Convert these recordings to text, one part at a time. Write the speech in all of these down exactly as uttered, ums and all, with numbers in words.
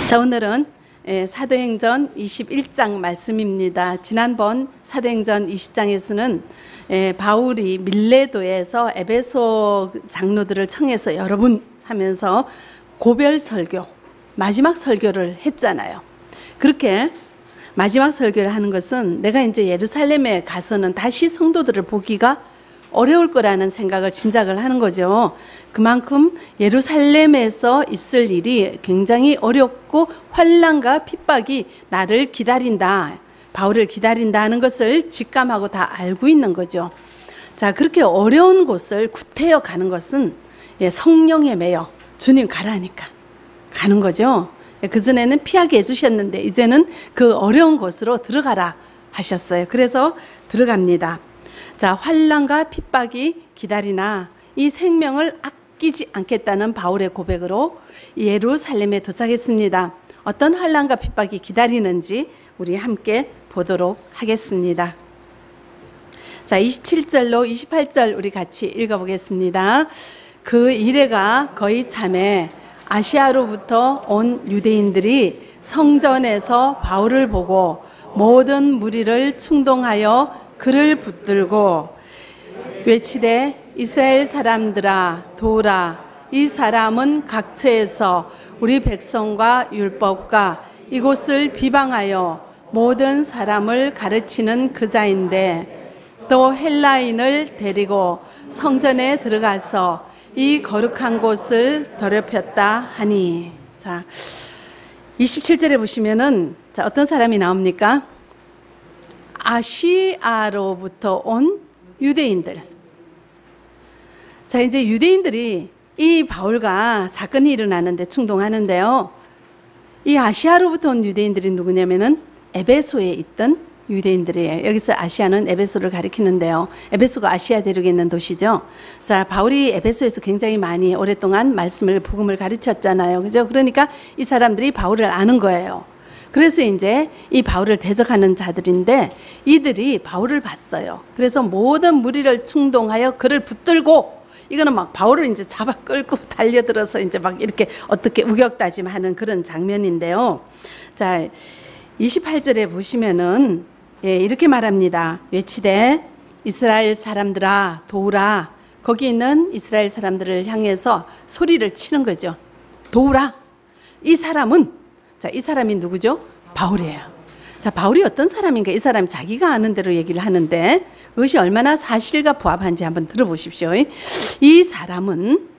자, 오늘은 사도행전 이십일 장 말씀입니다. 지난번 사도행전 이십 장에서는 바울이 밀레도에서 에베소 장로들을 청해서 여러 분 하면서 고별 설교, 마지막 설교를 했잖아요. 그렇게 마지막 설교를 하는 것은 내가 이제 예루살렘에 가서는 다시 성도들을 보기가 어려울 거라는 생각을 짐작을 하는 거죠. 그만큼 예루살렘에서 있을 일이 굉장히 어렵고 환난과 핍박이 나를 기다린다, 바울을 기다린다 하는 것을 직감하고 다 알고 있는 거죠. 자, 그렇게 어려운 곳을 구태여 가는 것은 성령에 매여 주님 가라니까 가는 거죠. 그전에는 피하게 해주셨는데 이제는 그 어려운 곳으로 들어가라 하셨어요. 그래서 들어갑니다. 자, 환난과 핍박이 기다리나 이 생명을 아끼지 않겠다는 바울의 고백으로 예루살렘에 도착했습니다. 어떤 환난과 핍박이 기다리는지 우리 함께 보도록 하겠습니다. 자, 이십칠 절로 이십팔 절 우리 같이 읽어보겠습니다. 그 이래가 거의 참에 아시아로부터 온 유대인들이 성전에서 바울을 보고 모든 무리를 충동하여 그를 붙들고 외치되 이스라엘 사람들아 도우라, 이 사람은 각처에서 우리 백성과 율법과 이곳을 비방하여 모든 사람을 가르치는 그자인데 또 헬라인을 데리고 성전에 들어가서 이 거룩한 곳을 더럽혔다 하니. 자, 이십칠 절에 보시면은 자, 어떤 사람이 나옵니까? 아시아로부터 온 유대인들. 자, 이제 유대인들이 이 바울과 사건이 일어나는데 충동하는데요. 이 아시아로부터 온 유대인들이 누구냐면은 에베소에 있던 유대인들이에요. 여기서 아시아는 에베소를 가리키는데요. 에베소가 아시아 대륙에 있는 도시죠. 자, 바울이 에베소에서 굉장히 많이 오랫동안 말씀을, 복음을 가르쳤잖아요. 그죠? 그러니까 이 사람들이 바울을 아는 거예요. 그래서 이제 이 바울을 대적하는 자들인데 이들이 바울을 봤어요. 그래서 모든 무리를 충동하여 그를 붙들고, 이거는 막 바울을 이제 잡아 끌고 달려들어서 이제 막 이렇게 어떻게 우격다짐하는 그런 장면인데요. 자, 이십팔 절에 보시면은 예, 이렇게 말합니다. 외치되 이스라엘 사람들아 도우라. 거기 있는 이스라엘 사람들을 향해서 소리를 치는 거죠. 도우라. 이 사람은, 자, 이 사람이 누구죠? 바울이에요. 자, 바울이 어떤 사람인가? 이 사람이 자기가 아는 대로 얘기를 하는데 그것이 얼마나 사실과 부합한지 한번 들어보십시오. 이 사람은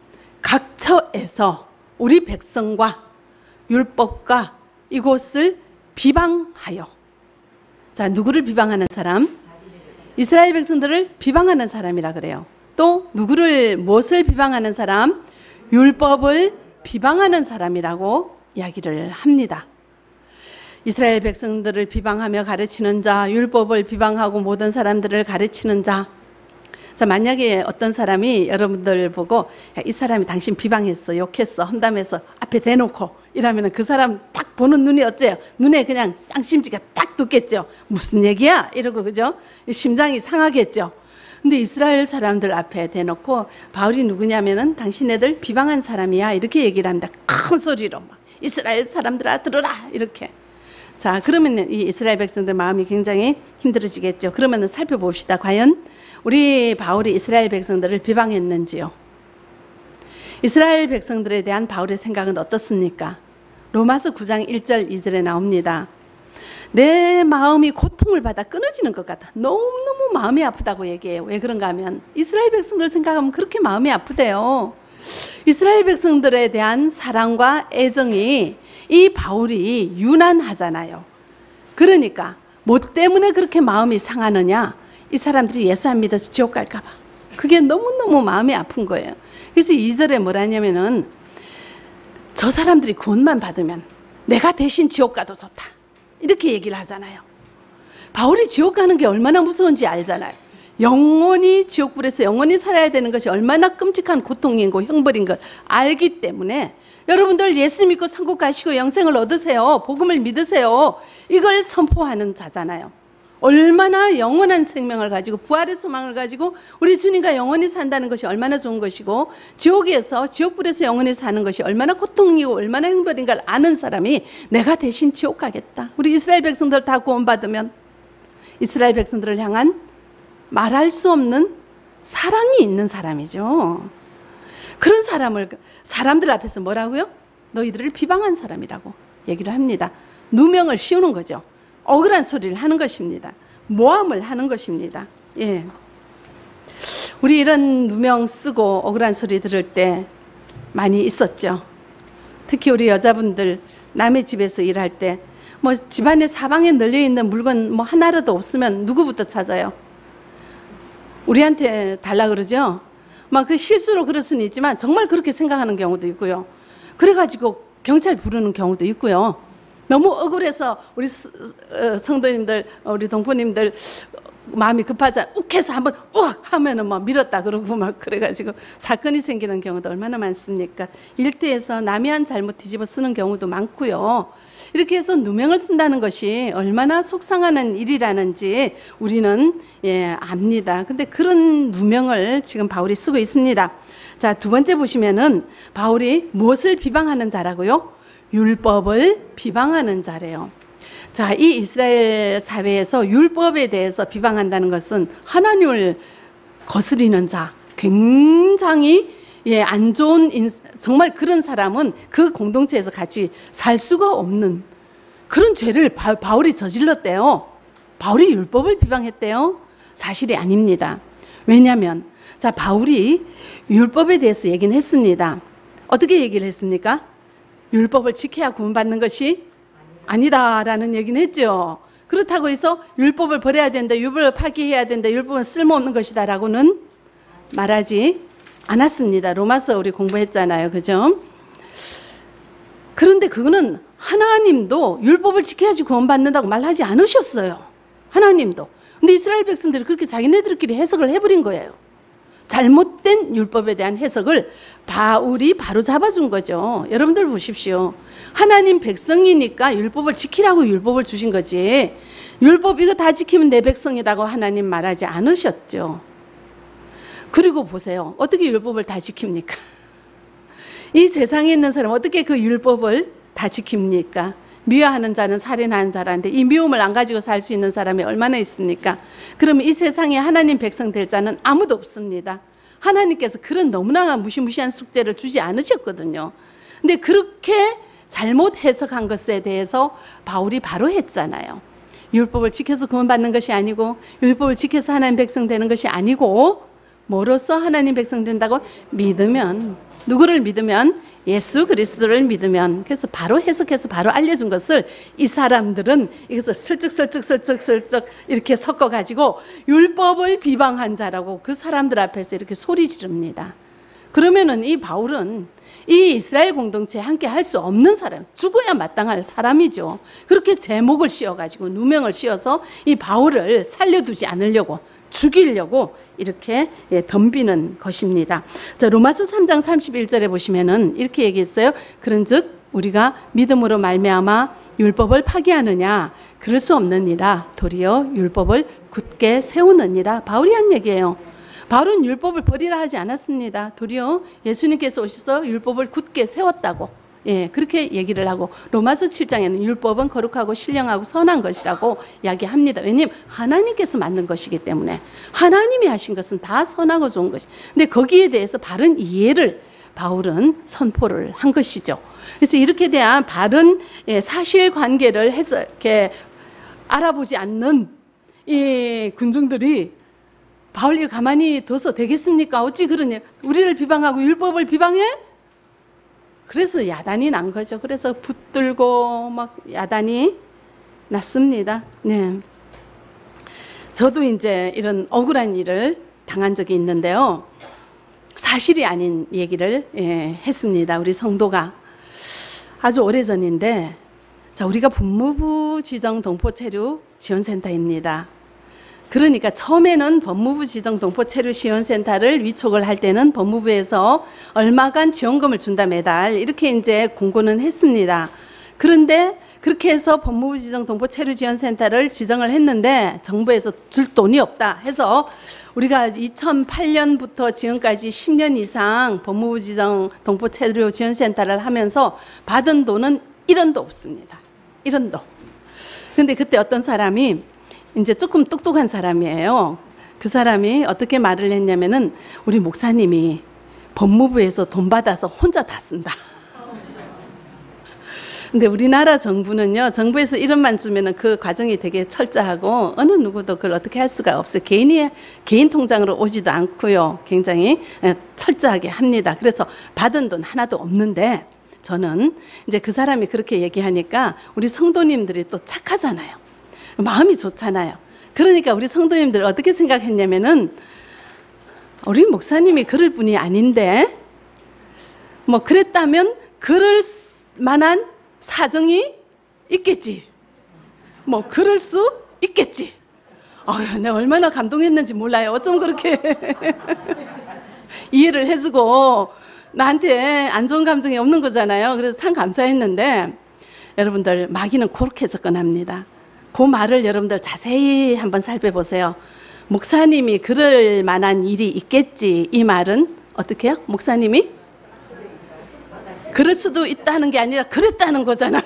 각처에서 우리 백성과 율법과 이곳을 비방하여. 자, 누구를 비방하는 사람? 이스라엘 백성들을 비방하는 사람이라 그래요. 또 누구를, 무엇을 비방하는 사람? 율법을 비방하는 사람이라고 이야기를 합니다. 이스라엘 백성들을 비방하며 가르치는 자, 율법을 비방하고 모든 사람들을 가르치는 자. 자, 만약에 어떤 사람이 여러분들 보고 야, 이 사람이 당신 비방했어, 욕했어, 험담해서 앞에 대놓고 이러면 그 사람 딱 보는 눈이 어째요? 눈에 그냥 쌍심지가 딱 돋겠죠. 무슨 얘기야? 이러고, 그죠? 심장이 상하겠죠. 근데 이스라엘 사람들 앞에 대놓고 바울이 누구냐면은 당신네들 비방한 사람이야, 이렇게 얘기를 합니다. 큰 소리로 막 이스라엘 사람들아 들어라, 이렇게. 자, 그러면 이 이스라엘 백성들 마음이 굉장히 힘들어지겠죠. 그러면 살펴봅시다. 과연 우리 바울이 이스라엘 백성들을 비방했는지요? 이스라엘 백성들에 대한 바울의 생각은 어떻습니까? 로마서 구 장 일 절 이 절에 나옵니다. 내 마음이 고통을 받아 끊어지는 것 같아. 너무너무 마음이 아프다고 얘기해요. 왜 그런가 하면 이스라엘 백성들 생각하면 그렇게 마음이 아프대요. 이스라엘 백성들에 대한 사랑과 애정이 이 바울이 유난하잖아요. 그러니까 뭐 때문에 그렇게 마음이 상하느냐? 이 사람들이 예수 안 믿어서 지옥 갈까 봐. 그게 너무너무 마음이 아픈 거예요. 그래서 이 절에 뭐라냐면은 저 사람들이 구원만 받으면 내가 대신 지옥 가도 좋다, 이렇게 얘기를 하잖아요. 바울이 지옥 가는 게 얼마나 무서운지 알잖아요. 영원히 지옥불에서 영원히 살아야 되는 것이 얼마나 끔찍한 고통이고 형벌인 걸 알기 때문에 여러분들 예수 믿고 천국 가시고 영생을 얻으세요, 복음을 믿으세요, 이걸 선포하는 자잖아요. 얼마나 영원한 생명을 가지고 부활의 소망을 가지고 우리 주님과 영원히 산다는 것이 얼마나 좋은 것이고, 지옥에서 지옥불에서 영원히 사는 것이 얼마나 고통이고 얼마나 행복인가를 아는 사람이 내가 대신 지옥 가겠다. 우리 이스라엘 백성들 다 구원받으면 이스라엘 백성들을 향한 말할 수 없는 사랑이 있는 사람이죠. 그런 사람을 사람들 앞에서 뭐라고요? 너희들을 비방한 사람이라고 얘기를 합니다. 누명을 씌우는 거죠. 억울한 소리를 하는 것입니다. 모함을 하는 것입니다. 예. 우리 이런 누명 쓰고 억울한 소리 들을 때 많이 있었죠. 특히 우리 여자분들 남의 집에서 일할 때 뭐 집안에 사방에 널려 있는 물건 뭐 하나라도 없으면 누구부터 찾아요? 우리한테 달라 그러죠. 막 그 실수로 그럴 수는 있지만 정말 그렇게 생각하는 경우도 있고요. 그래가지고 경찰 부르는 경우도 있고요. 너무 억울해서 우리 성도님들, 우리 동포님들 마음이 급하자 욱해서 한번 우악 하면은 막 밀었다 그러고 막 그래가지고 사건이 생기는 경우도 얼마나 많습니까? 일터에서 남이 한 잘못 뒤집어 쓰는 경우도 많고요. 이렇게 해서 누명을 쓴다는 것이 얼마나 속상하는 일이라는지 우리는 예, 압니다. 근데 그런 누명을 지금 바울이 쓰고 있습니다. 자, 두 번째 보시면은 바울이 무엇을 비방하는 자라고요? 율법을 비방하는 자래요. 자, 이 이스라엘 사회에서 율법에 대해서 비방한다는 것은 하나님을 거스리는 자, 굉장히 예, 안 좋은 인, 정말 그런 사람은 그 공동체에서 같이 살 수가 없는 그런 죄를 바, 바울이 저질렀대요. 바울이 율법을 비방했대요. 사실이 아닙니다. 왜냐하면 자, 바울이 율법에 대해서 얘기는 했습니다. 어떻게 얘기를 했습니까? 율법을 지켜야 구원받는 것이 아니다라는 얘기는 했죠. 그렇다고 해서 율법을 버려야 된다, 율법을 파기해야 된다, 율법은 쓸모없는 것이다라고는 말하지 않았습니다. 로마서 우리 공부했잖아요. 그죠? 그런데 그거는 하나님도 율법을 지켜야지 구원받는다고 말하지 않으셨어요. 하나님도. 근데 이스라엘 백성들이 그렇게 자기네들끼리 해석을 해버린 거예요. 잘못된 율법에 대한 해석을 바울이 바로 잡아준 거죠. 여러분들 보십시오. 하나님 백성이니까 율법을 지키라고 율법을 주신 거지, 율법 이거 다 지키면 내 백성이라고 하나님 말하지 않으셨죠. 그리고 보세요. 어떻게 율법을 다 지킵니까? 이 세상에 있는 사람 어떻게 그 율법을 다 지킵니까? 미워하는 자는 살인하는 자라는데 이 미움을 안 가지고 살 수 있는 사람이 얼마나 있습니까? 그러면 이 세상에 하나님 백성 될 자는 아무도 없습니다. 하나님께서 그런 너무나 무시무시한 숙제를 주지 않으셨거든요. 근데 그렇게 잘못 해석한 것에 대해서 바울이 바로 했잖아요. 율법을 지켜서 구원받는 것이 아니고, 율법을 지켜서 하나님 백성 되는 것이 아니고, 뭐로써 하나님 백성 된다고? 믿으면, 누구를 믿으면? 예수 그리스도를 믿으면. 그래서 바로 해석해서 바로 알려준 것을 이 사람들은 이것을 슬쩍 슬쩍 슬쩍 슬쩍 이렇게 섞어가지고 율법을 비방한 자라고 그 사람들 앞에서 이렇게 소리 지릅니다. 그러면은 이 바울은 이 이스라엘 공동체에 함께 할 수 없는 사람, 죽어야 마땅할 사람이죠. 그렇게 제목을 씌워가지고 누명을 씌워서 이 바울을 살려두지 않으려고, 죽이려고 이렇게 예, 덤비는 것입니다. 자, 로마서 삼 장 삼십일 절에 보시면은 이렇게 얘기했어요. 그런즉 우리가 믿음으로 말미암아 율법을 파기하느냐? 그럴 수 없느니라. 도리어 율법을 굳게 세우느니라. 바울이 한 얘기예요. 바울은 율법을 버리라 하지 않았습니다. 도리어 예수님께서 오셔서 율법을 굳게 세웠다고, 예, 그렇게 얘기를 하고, 로마서 칠 장에는 율법은 거룩하고 신령하고 선한 것이라고 이야기합니다. 왜냐하면 하나님께서 만든 것이기 때문에, 하나님이 하신 것은 다 선하고 좋은 것이. 근데 거기에 대해서 바른 이해를 바울은 선포를 한 것이죠. 그래서 이렇게 대한 바른 사실관계를 해서 이렇게 알아보지 않는 이 군중들이 바울이 가만히 둬서 되겠습니까? 어찌 그러냐? 우리를 비방하고 율법을 비방해? 그래서 야단이 난 거죠. 그래서 붙들고 막 야단이 났습니다. 네. 저도 이제 이런 억울한 일을 당한 적이 있는데요. 사실이 아닌 얘기를 예, 했습니다. 우리 성도가. 아주 오래전인데, 자, 우리가 법무부 지정 동포 체류 지원센터입니다. 그러니까 처음에는 법무부 지정 동포 체류 지원센터를 위촉을 할 때는 법무부에서 얼마간 지원금을 준다 매달 이렇게 이제 공고는 했습니다. 그런데 그렇게 해서 법무부 지정 동포체류지원센터를 지정을 했는데 정부에서 줄 돈이 없다 해서 우리가 이천팔 년부터 지금까지 십 년 이상 법무부 지정 동포체류지원센터를 하면서 받은 돈은 일 원도 없습니다. 일 원도. 근데 그때 어떤 사람이 이제 조금 똑똑한 사람이에요. 그 사람이 어떻게 말을 했냐면은 우리 목사님이 법무부에서 돈 받아서 혼자 다 쓴다. 근데 우리나라 정부는요, 정부에서 일 원만 주면은 그 과정이 되게 철저하고 어느 누구도 그걸 어떻게 할 수가 없어요. 개인이, 개인 통장으로 오지도 않고요. 굉장히 철저하게 합니다. 그래서 받은 돈 하나도 없는데 저는 이제 그 사람이 그렇게 얘기하니까 우리 성도님들이 또 착하잖아요. 마음이 좋잖아요. 그러니까 우리 성도님들 어떻게 생각했냐면은 우리 목사님이 그럴 분이 아닌데 뭐 그랬다면 그럴 만한 사정이 있겠지. 뭐 그럴 수 있겠지. 아유, 내가 얼마나 감동했는지 몰라요. 어쩜 그렇게 이해를 해주고 나한테 안 좋은 감정이 없는 거잖아요. 그래서 참 감사했는데 여러분들 마귀는 그렇게 접근합니다. 그 말을 여러분들 자세히 한번 살펴보세요. 목사님이 그럴 만한 일이 있겠지. 이 말은 어떻게 해요? 목사님이 그럴 수도 있다는 게 아니라 그랬다는 거잖아요.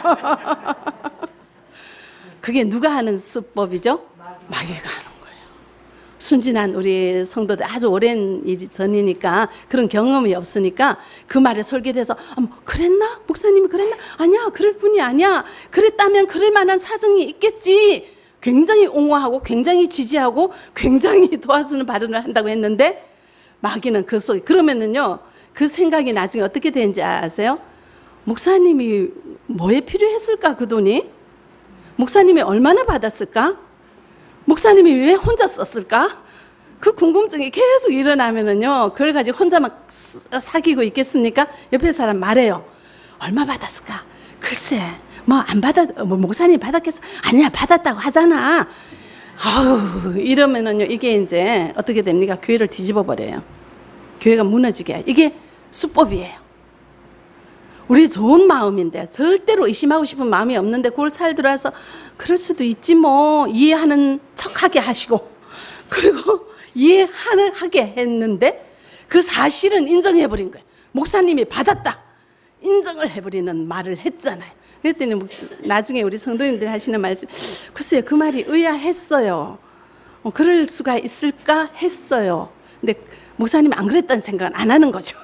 그게 누가 하는 수법이죠? 마귀가 하는 거예요. 순진한 우리 성도들 아주 오랜 일 전이니까 그런 경험이 없으니까 그 말에 솔깃해서 어머, 그랬나? 목사님이 그랬나? 아니야, 그럴 뿐이 아니야. 그랬다면 그럴 만한 사정이 있겠지. 굉장히 옹호하고 굉장히 지지하고 굉장히 도와주는 발언을 한다고 했는데 마귀는 그 속에 그러면은요 그 생각이 나중에 어떻게 되는지 아세요? 목사님이 뭐에 필요했을까 그 돈이? 목사님이 얼마나 받았을까? 목사님이 왜 혼자 썼을까? 그 궁금증이 계속 일어나면은요 그걸 가지고 혼자 막 사귀고 있겠습니까? 옆에 사람 말해요. 얼마 받았을까? 글쎄 뭐 안 받았, 뭐 목사님 받았겠어? 아니야 받았다고 하잖아. 아우 이러면은요 이게 이제 어떻게 됩니까? 교회를 뒤집어 버려요. 교회가 무너지게 해요. 이게 수법이에요. 우리 좋은 마음인데 절대로 의심하고 싶은 마음이 없는데 그걸 살들어서 그럴 수도 있지 뭐 이해하는 척하게 하시고 그리고 이해하게 했는데 그 사실은 인정해버린 거예요. 목사님이 받았다 인정을 해버리는 말을 했잖아요. 그랬더니 나중에 우리 성도님들 하시는 말씀 글쎄요 그 말이 의아했어요. 어, 그럴 수가 있을까 했어요. 근데 목사님이 안 그랬다는 생각은 안 하는 거죠.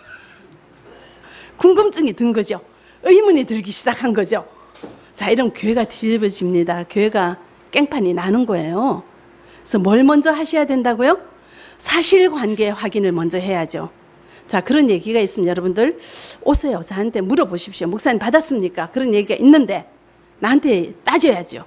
궁금증이 든 거죠. 의문이 들기 시작한 거죠. 자, 이런 교회가 뒤집어집니다. 교회가 깽판이 나는 거예요. 그래서 뭘 먼저 하셔야 된다고요? 사실관계 확인을 먼저 해야죠. 자, 그런 얘기가 있으면 여러분들 오세요. 저한테 물어보십시오. 목사님 받았습니까? 그런 얘기가 있는데 나한테 따져야죠.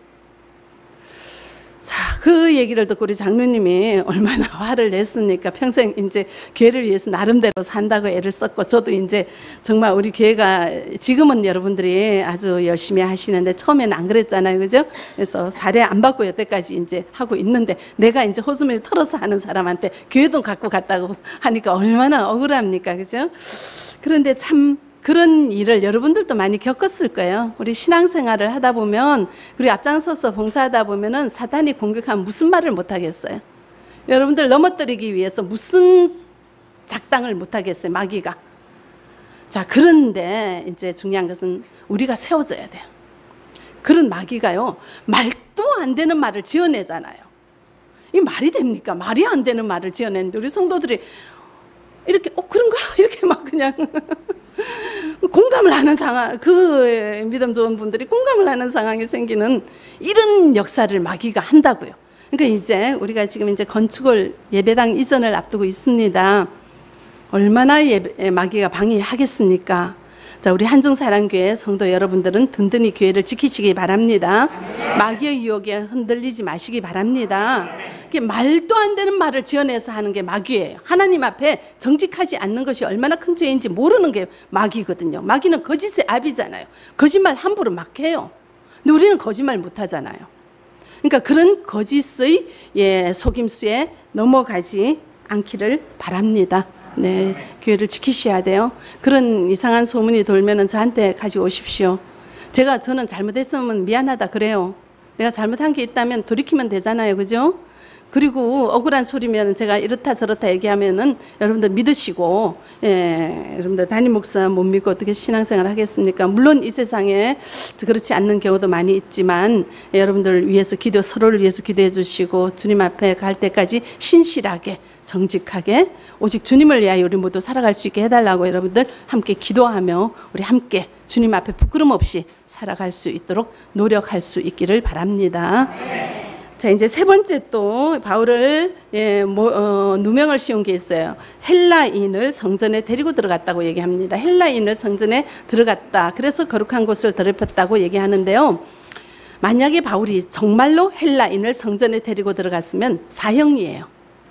자, 그 얘기를 듣고 우리 장로님이 얼마나 화를 냈습니까? 평생 이제 교회를 위해서 나름대로 산다고 애를 썼고, 저도 이제 정말 우리 교회가 지금은 여러분들이 아주 열심히 하시는데 처음에는 안 그랬잖아요. 그죠? 그래서 사례 안 받고 여태까지 이제 하고 있는데 내가 이제 호수민을 털어서 하는 사람한테 교회 돈 갖고 갔다고 하니까 얼마나 억울합니까? 그죠? 그런데 참 그런 일을 여러분들도 많이 겪었을 거예요. 우리 신앙생활을 하다 보면, 우리 앞장서서 봉사하다 보면은 사탄이 공격하면 무슨 말을 못 하겠어요. 여러분들 넘어뜨리기 위해서 무슨 작당을 못 하겠어요, 마귀가. 자, 그런데 이제 중요한 것은 우리가 세워져야 돼요. 그런 마귀가요, 말도 안 되는 말을 지어내잖아요. 이 말이 됩니까? 말이 안 되는 말을 지어내는데 우리 성도들이 이렇게 어 그런가? 이렇게 막 그냥 공감을 하는 상황, 그 믿음 좋은 분들이 공감을 하는 상황이 생기는 이런 역사를 마귀가 한다고요. 그러니까 이제 우리가 지금 이제 건축을 예배당 이전을 앞두고 있습니다. 얼마나 예배, 마귀가 방해하겠습니까? 자, 우리 한중사랑교회 성도 여러분들은 든든히 교회를 지키시기 바랍니다. 마귀의 유혹에 흔들리지 마시기 바랍니다. 말도 안 되는 말을 지어내서 하는 게 마귀예요. 하나님 앞에 정직하지 않는 것이 얼마나 큰 죄인지 모르는 게 마귀거든요. 마귀는 거짓의 압이잖아요. 거짓말 함부로 막 해요. 근데 우리는 거짓말 못 하잖아요. 그러니까 그런 거짓의 예, 속임수에 넘어가지 않기를 바랍니다. 네, 교회를 지키셔야 돼요. 그런 이상한 소문이 돌면은 저한테 가지고 오십시오. 제가 저는 잘못했으면 미안하다 그래요. 내가 잘못한 게 있다면 돌이키면 되잖아요. 그죠? 그리고 억울한 소리면 제가 이렇다 저렇다 얘기하면은 여러분들 믿으시고, 예, 여러분들 담임 목사 못 믿고 어떻게 신앙생활 하겠습니까? 물론 이 세상에 그렇지 않는 경우도 많이 있지만, 예, 여러분들 위해서 기도, 서로를 위해서 기도해 주시고 주님 앞에 갈 때까지 신실하게 정직하게 오직 주님을 위하여 우리 모두 살아갈 수 있게 해달라고 여러분들 함께 기도하며 우리 함께 주님 앞에 부끄럼 없이 살아갈 수 있도록 노력할 수 있기를 바랍니다. 자, 이제 세 번째 또 바울을 예, 뭐, 어, 누명을 씌운 게 있어요. 헬라인을 성전에 데리고 들어갔다고 얘기합니다. 헬라인을 성전에 들어갔다. 그래서 거룩한 곳을 더럽혔다고 얘기하는데요. 만약에 바울이 정말로 헬라인을 성전에 데리고 들어갔으면 사형이에요.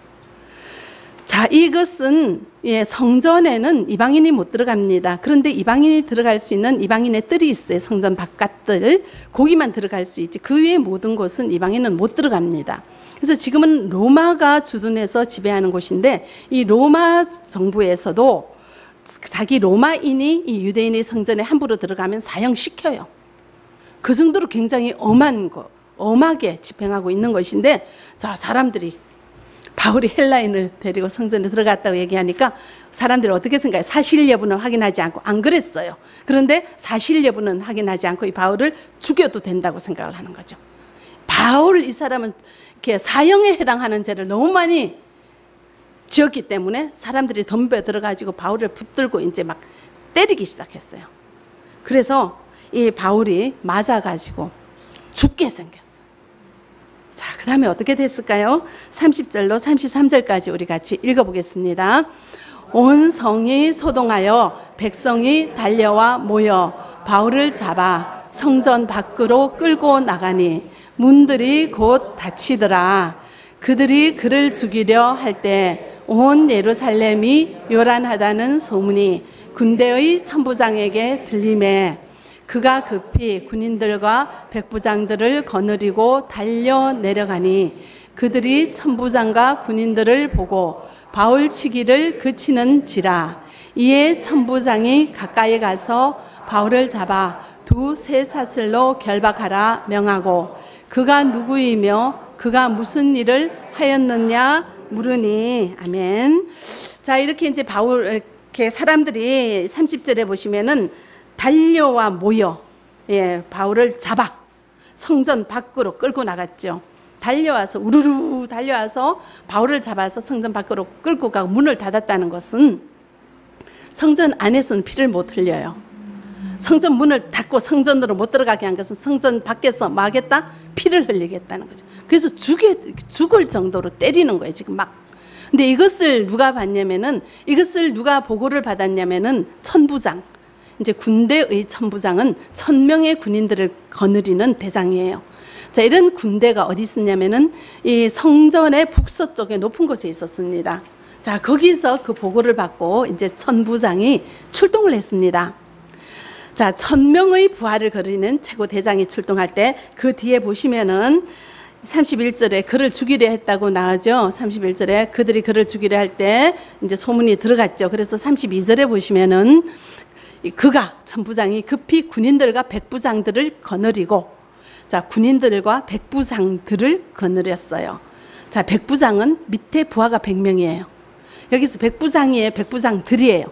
자, 이것은 예, 성전에는 이방인이 못 들어갑니다. 그런데 이방인이 들어갈 수 있는 이방인의 뜰이 있어요. 성전 바깥들. 거기만 들어갈 수 있지. 그 외의 모든 곳은 이방인은 못 들어갑니다. 그래서 지금은 로마가 주둔해서 지배하는 곳인데 이 로마 정부에서도 자기 로마인이 이 유대인의 성전에 함부로 들어가면 사형시켜요. 그 정도로 굉장히 엄한 거, 엄하게 집행하고 있는 것인데, 자, 사람들이 바울이 헬라인을 데리고 성전에 들어갔다고 얘기하니까 사람들이 어떻게 생각해요? 사실 여부는 확인하지 않고 안 그랬어요. 그런데 사실 여부는 확인하지 않고 이 바울을 죽여도 된다고 생각을 하는 거죠. 바울 이 사람은 이렇게 사형에 해당하는 죄를 너무 많이 지었기 때문에 사람들이 덤벼 들어가지고 바울을 붙들고 이제 막 때리기 시작했어요. 그래서 이 바울이 맞아가지고 죽게 생겼어요. 자, 그 다음에 어떻게 됐을까요? 삼십 절로 삼십삼 절까지 우리 같이 읽어보겠습니다. 온 성이 소동하여 백성이 달려와 모여 바울을 잡아 성전 밖으로 끌고 나가니 문들이 곧 닫히더라. 그들이 그를 죽이려 할 때 온 예루살렘이 요란하다는 소문이 군대의 천부장에게 들리매 그가 급히 군인들과 백부장들을 거느리고 달려 내려가니 그들이 천부장과 군인들을 보고 바울 치기를 그치는지라. 이에 천부장이 가까이 가서 바울을 잡아 두 쇠사슬로 결박하라 명하고 그가 누구이며 그가 무슨 일을 하였느냐 물으니. 아멘. 자, 이렇게 이제 바울 이렇게 사람들이 삼십 절에 보시면은 달려와 모여, 예, 바울을 잡아 성전 밖으로 끌고 나갔죠. 달려와서 우르르 달려와서 바울을 잡아서 성전 밖으로 끌고 가고 문을 닫았다는 것은 성전 안에서는 피를 못 흘려요. 성전 문을 닫고 성전으로 못 들어가게 한 것은 성전 밖에서 뭐 하겠다? 피를 흘리겠다는 거죠. 그래서 죽게, 죽을 정도로 때리는 거예요, 지금 막. 근데 이것을 누가 봤냐면은, 이것을 누가 보고를 받았냐면은 천부장. 이제 군대의 천부장은 천 명의 군인들을 거느리는 대장이에요. 자, 이런 군대가 어디 있었냐면은 이 성전의 북서쪽에 높은 곳에 있었습니다. 자, 거기서 그 보고를 받고 이제 천부장이 출동을 했습니다. 자, 천 명의 부하를 거느리는 최고 대장이 출동할 때 그 뒤에 보시면은 삼십일 절에 그를 죽이려 했다고 나오죠. 삼십일 절에 그들이 그를 죽이려 할 때 이제 소문이 들어갔죠. 그래서 삼십이 절에 보시면은 그가 천부장이 급히 군인들과 백부장들을 거느리고, 자, 군인들과 백부장들을 거느렸어요. 자, 백부장은 밑에 부하가 백 명이에요. 여기서 백부장이에요, 백부장들이에요.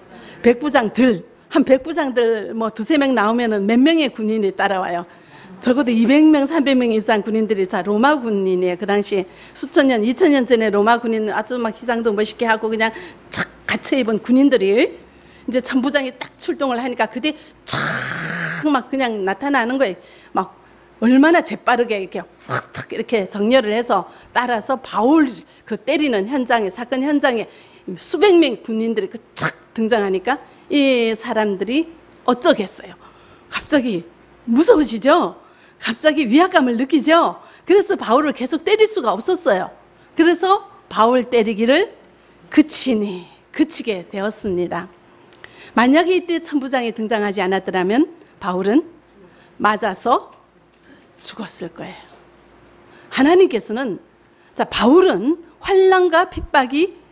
백부장들, 한 백부장들 뭐 두세 명 나오면은 몇 명의 군인이 따라와요. 적어도 이백 명, 삼백 명 이상 군인들이, 자, 로마 군인이에요. 그 당시 수천 년, 이천 년 전에 로마 군인 아주 막 휘장도 멋있게 하고 그냥 착 갇혀 입은 군인들이 이제 천부장이 딱 출동을 하니까 그때 촥 막 그냥 나타나는 거예요. 막 얼마나 재빠르게 이렇게 확 이렇게 정렬을 해서 따라서 바울 그 때리는 현장에, 사건 현장에 수백 명의 군인들이 그 착 등장하니까 이 사람들이 어쩌겠어요. 갑자기 무서워지죠. 갑자기 위압감을 느끼죠. 그래서 바울을 계속 때릴 수가 없었어요. 그래서 바울 때리기를 그치니 그치게 되었습니다. 만약에 이때 천부장이 등장하지 않았더라면 바울은 맞아서 죽었을 거예요. 하나님께서는, 자, 바울은 환난과 핍박이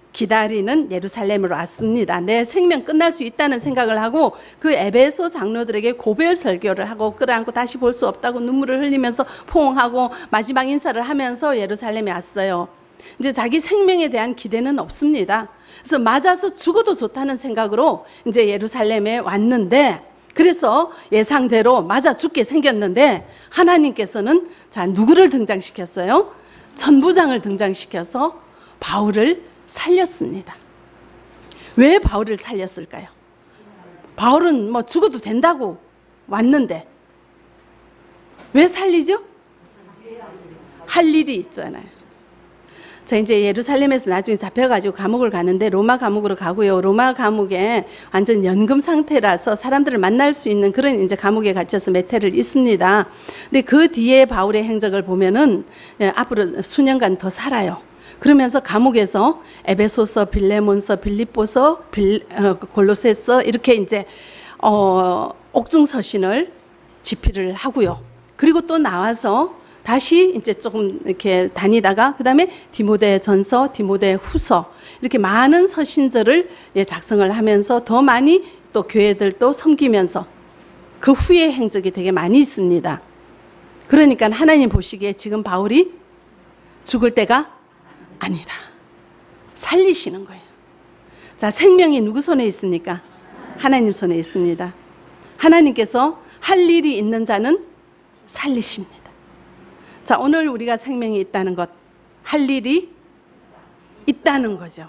기다리는 예루살렘으로 왔습니다. 내 생명 끝날 수 있다는 생각을 하고 그 에베소 장로들에게 고별 설교를 하고 끌어안고 다시 볼 수 없다고 눈물을 흘리면서 포옹하고 마지막 인사를 하면서 예루살렘에 왔어요. 이제 자기 생명에 대한 기대는 없습니다. 그래서 맞아서 죽어도 좋다는 생각으로 이제 예루살렘에 왔는데, 그래서 예상대로 맞아 죽게 생겼는데 하나님께서는 자 누구를 등장시켰어요? 천부장을 등장시켜서 바울을 살렸습니다. 왜 바울을 살렸을까요? 바울은 뭐 죽어도 된다고 왔는데 왜 살리죠? 할 일이 있잖아요. 자, 이제 예루살렘에서 나중에 잡혀가지고 감옥을 가는데 로마 감옥으로 가고요. 로마 감옥에 완전 연금 상태라서 사람들을 만날 수 있는 그런 이제 감옥에 갇혀서 몇 해를 있습니다. 근데 그 뒤에 바울의 행적을 보면은 앞으로 수년간 더 살아요. 그러면서 감옥에서 에베소서, 빌레몬서, 빌립보서, 빌, 어, 골로새서 이렇게 이제 어, 옥중서신을 집필을 하고요. 그리고 또 나와서 다시 이제 조금 이렇게 다니다가 그 다음에 디모데전서, 디모데후서 이렇게 많은 서신들을 작성을 하면서 더 많이 또 교회들도 섬기면서 그 후의 행적이 되게 많이 있습니다. 그러니까 하나님 보시기에 지금 바울이 죽을 때가 아니다. 살리시는 거예요. 자, 생명이 누구 손에 있습니까? 하나님 손에 있습니다. 하나님께서 할 일이 있는 자는 살리십니다. 자, 오늘 우리가 생명이 있다는 것, 할 일이 있다는 거죠.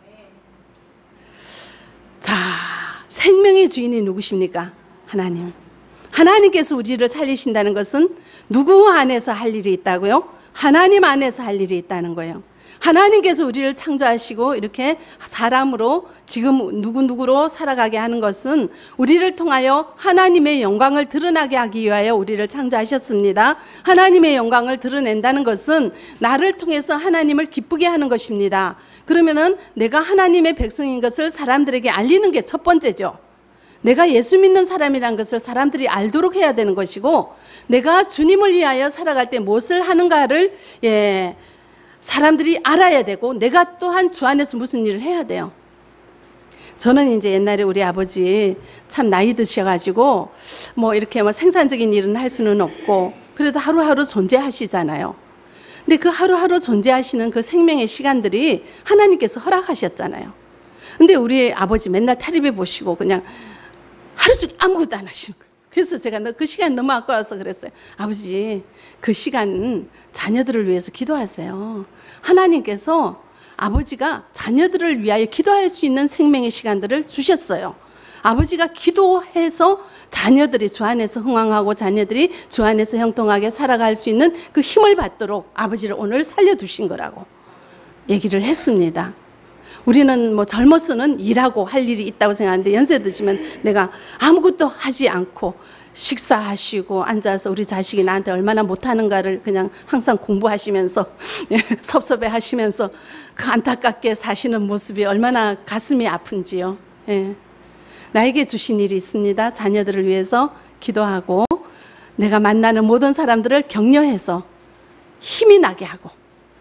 자, 생명의 주인이 누구십니까? 하나님. 하나님께서 우리를 살리신다는 것은 누구 안에서 할 일이 있다고요? 하나님 안에서 할 일이 있다는 거예요. 하나님께서 우리를 창조하시고 이렇게 사람으로 지금 누구누구로 살아가게 하는 것은 우리를 통하여 하나님의 영광을 드러나게 하기 위하여 우리를 창조하셨습니다. 하나님의 영광을 드러낸다는 것은 나를 통해서 하나님을 기쁘게 하는 것입니다. 그러면은 내가 하나님의 백성인 것을 사람들에게 알리는 게 첫 번째죠. 내가 예수 믿는 사람이란 것을 사람들이 알도록 해야 되는 것이고, 내가 주님을 위하여 살아갈 때 무엇을 하는가를 예, 사람들이 알아야 되고, 내가 또한 주 안에서 무슨 일을 해야 돼요. 저는 이제 옛날에 우리 아버지 참 나이 드셔가지고 뭐 이렇게 뭐 생산적인 일은 할 수는 없고 그래도 하루하루 존재하시잖아요. 근데 그 하루하루 존재하시는 그 생명의 시간들이 하나님께서 허락하셨잖아요. 근데 우리 아버지 맨날 텔레비 보시고 그냥 하루 종일 아무것도 안 하시는 거예요. 그래서 제가 그 시간 너무 아까워서 그랬어요. 아버지, 그 시간 자녀들을 위해서 기도하세요. 하나님께서 아버지가 자녀들을 위하여 기도할 수 있는 생명의 시간들을 주셨어요. 아버지가 기도해서 자녀들이 주 안에서 흥왕하고 자녀들이 주 안에서 형통하게 살아갈 수 있는 그 힘을 받도록 아버지를 오늘 살려두신 거라고 얘기를 했습니다. 우리는 뭐 젊어서는 일하고 할 일이 있다고 생각하는데 연세 드시면 내가 아무것도 하지 않고 식사하시고 앉아서 우리 자식이 나한테 얼마나 못하는가를 그냥 항상 공부하시면서 섭섭해 하시면서 그 안타깝게 사시는 모습이 얼마나 가슴이 아픈지요. 예. 나에게 주신 일이 있습니다. 자녀들을 위해서 기도하고 내가 만나는 모든 사람들을 격려해서 힘이 나게 하고,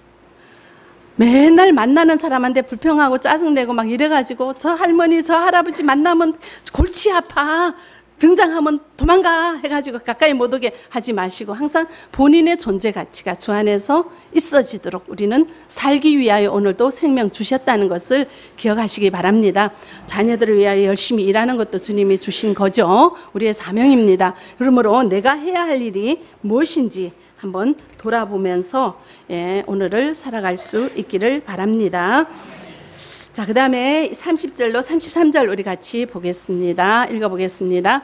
맨날 만나는 사람한테 불평하고 짜증내고 막 이래가지고 저 할머니 저 할아버지 만나면 골치 아파 등장하면 도망가 해가지고 가까이 못 오게 하지 마시고 항상 본인의 존재 가치가 주 안에서 있어지도록 우리는 살기 위하여 오늘도 생명 주셨다는 것을 기억하시기 바랍니다. 자녀들을 위하여 열심히 일하는 것도 주님이 주신 거죠. 우리의 사명입니다. 그러므로 내가 해야 할 일이 무엇인지 한번 돌아보면서 예, 오늘을 살아갈 수 있기를 바랍니다. 자, 그 다음에 삼십 절로 삼십삼 절 우리 같이 보겠습니다. 읽어보겠습니다.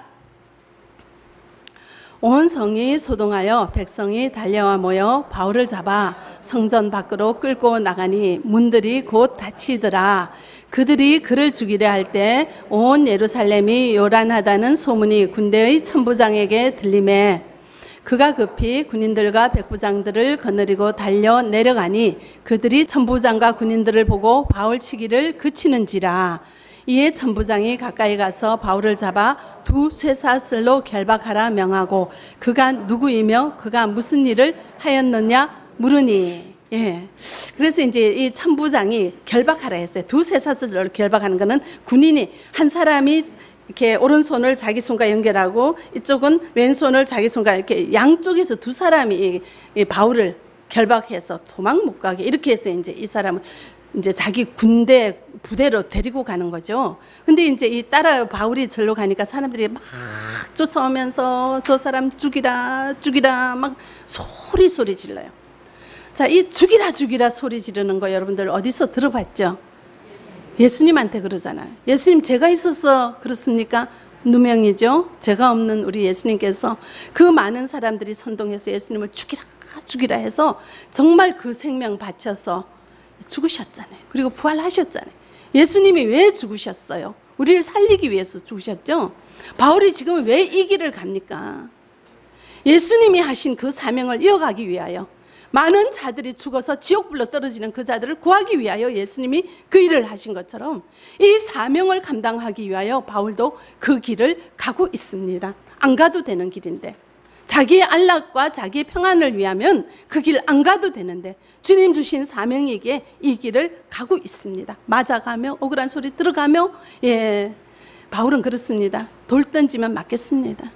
온 성이 소동하여 백성이 달려와 모여 바울을 잡아 성전 밖으로 끌고 나가니 문들이 곧 닫히더라. 그들이 그를 죽이려 할 때 온 예루살렘이 요란하다는 소문이 군대의 천부장에게 들리매 그가 급히 군인들과 백부장들을 거느리고 달려 내려가니 그들이 천부장과 군인들을 보고 바울 치기를 그치는지라. 이에 천부장이 가까이 가서 바울을 잡아 두 쇠사슬로 결박하라 명하고 그가 누구이며 그가 무슨 일을 하였느냐 물으니. 예. 그래서 이제 이 천부장이 결박하라 했어요. 두세 사슬로 결박하는 거는 군인이 한 사람이 이렇게 오른손을 자기 손과 연결하고 이쪽은 왼손을 자기 손과 이렇게 양쪽에서 두 사람이 이, 이 바울을 결박해서 도망 못 가게 이렇게 해서 이제 이 사람을 이제 자기 군대 부대로 데리고 가는 거죠. 근데 이제 이 따라 바울이 절로 가니까 사람들이 막 쫓아오면서 저 사람 죽이라 죽이라 막 소리 소리 질러요. 자, 이 죽이라 죽이라 소리 지르는 거 여러분들 어디서 들어봤죠? 예수님한테 그러잖아요. 예수님 죄가 있어서 그렇습니까? 누명이죠. 죄가 없는 우리 예수님께서 그 많은 사람들이 선동해서 예수님을 죽이라 죽이라 해서 정말 그 생명 바쳐서 죽으셨잖아요. 그리고 부활하셨잖아요. 예수님이 왜 죽으셨어요? 우리를 살리기 위해서 죽으셨죠. 바울이 지금 왜 이 길을 갑니까? 예수님이 하신 그 사명을 이어가기 위하여 많은 자들이 죽어서 지옥불로 떨어지는 그 자들을 구하기 위하여 예수님이 그 일을 하신 것처럼 이 사명을 감당하기 위하여 바울도 그 길을 가고 있습니다. 안 가도 되는 길인데 자기의 안락과 자기의 평안을 위하면 그 길 안 가도 되는데 주님 주신 사명이기에 이 길을 가고 있습니다. 맞아가며 억울한 소리 들어가며 예, 바울은 그렇습니다. 돌 던지면 맞겠습니다.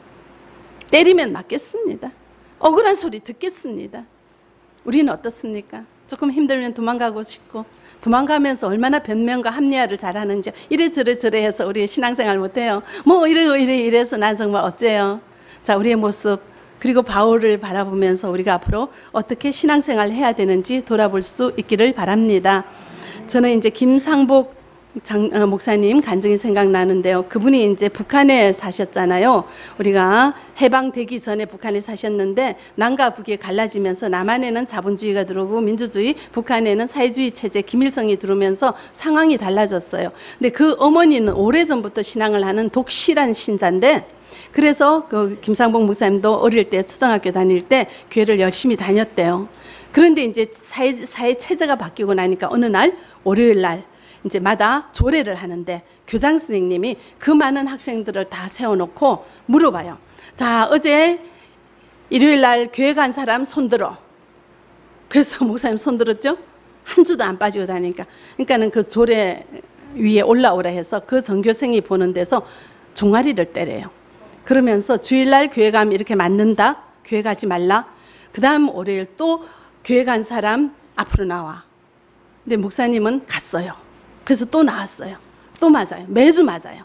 때리면 맞겠습니다. 억울한 소리 듣겠습니다. 우리는 어떻습니까? 조금 힘들면 도망가고 싶고 도망가면서 얼마나 변명과 합리화를 잘하는지 이래저래 저래 해서 우리 신앙생활 못해요. 뭐 이래 이래 이래서 난 정말 어째요. 자, 우리의 모습 그리고 바울을 바라보면서 우리가 앞으로 어떻게 신앙생활을 해야 되는지 돌아볼 수 있기를 바랍니다. 저는 이제 김상복 장, 어, 목사님 간증이 생각나는데요. 그분이 이제 북한에 사셨잖아요. 우리가 해방되기 전에 북한에 사셨는데 남과 북이 갈라지면서 남한에는 자본주의가 들어오고 민주주의, 북한에는 사회주의 체제 김일성이 들어오면서 상황이 달라졌어요. 근데 그 어머니는 오래전부터 신앙을 하는 독실한 신자인데 그래서 그 김상복 목사님도 어릴 때 초등학교 다닐 때 교회를 열심히 다녔대요. 그런데 이제 사회, 사회 체제가 바뀌고 나니까 어느 날 월요일 날 이제 마다 조례를 하는데 교장 선생님이 그 많은 학생들을 다 세워놓고 물어봐요. 자, 어제 일요일 날 교회 간 사람 손들어. 그래서 목사님 손들었죠? 한 주도 안 빠지고 다니니까. 그러니까는 그 조례 위에 올라오라 해서 그 전교생이 보는 데서 종아리를 때려요. 그러면서 주일날 교회 가면 이렇게 맞는다. 교회 가지 말라. 그 다음 월요일 또 교회 간 사람 앞으로 나와. 근데 목사님은 갔어요. 그래서 또 나왔어요. 또 맞아요. 매주 맞아요.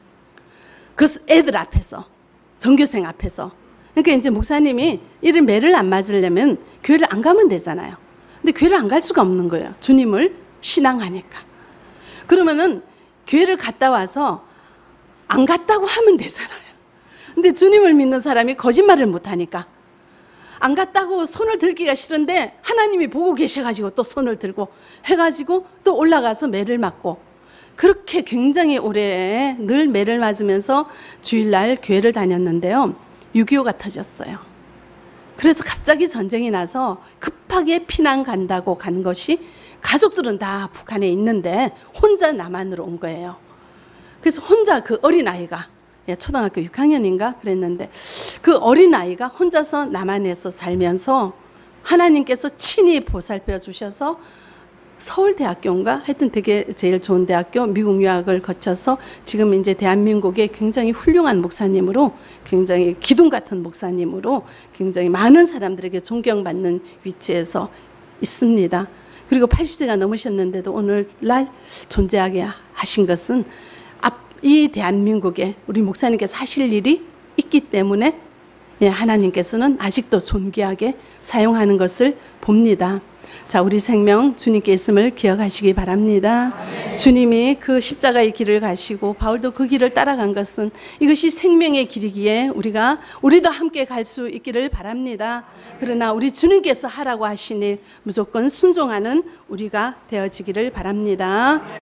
그래서 애들 앞에서, 전교생 앞에서. 그러니까 이제 목사님이 이런 매를 안 맞으려면 교회를 안 가면 되잖아요. 근데 교회를 안 갈 수가 없는 거예요. 주님을 신앙하니까. 그러면은 교회를 갔다 와서 안 갔다고 하면 되잖아요. 근데 주님을 믿는 사람이 거짓말을 못 하니까 안 갔다고 손을 들기가 싫은데 하나님이 보고 계셔가지고 또 손을 들고 해가지고 또 올라가서 매를 맞고 그렇게 굉장히 오래 늘 매를 맞으면서 주일날 교회를 다녔는데요. 육이오가 터졌어요. 그래서 갑자기 전쟁이 나서 급하게 피난 간다고 간 것이 가족들은 다 북한에 있는데 혼자 남한으로 온 거예요. 그래서 혼자 그 어린아이가 초등학교 육 학년인가 그랬는데 그 어린아이가 혼자서 남한에서 살면서 하나님께서 친히 보살펴 주셔서 서울대학교인가 하여튼 되게 제일 좋은 대학교 미국 유학을 거쳐서 지금 이제 대한민국의 굉장히 훌륭한 목사님으로 굉장히 기둥 같은 목사님으로 굉장히 많은 사람들에게 존경받는 위치에서 있습니다. 그리고 팔십 세가 넘으셨는데도 오늘날 존재하게 하신 것은 이 대한민국에 우리 목사님께서 하실 일이 있기 때문에 하나님께서는 아직도 존귀하게 사용하는 것을 봅니다. 자, 우리 생명 주님께 있음을 기억하시기 바랍니다. 아멘. 주님이 그 십자가의 길을 가시고 바울도 그 길을 따라간 것은 이것이 생명의 길이기에 우리가 우리도 함께 갈 수 있기를 바랍니다. 그러나 우리 주님께서 하라고 하신 일 무조건 순종하는 우리가 되어지기를 바랍니다.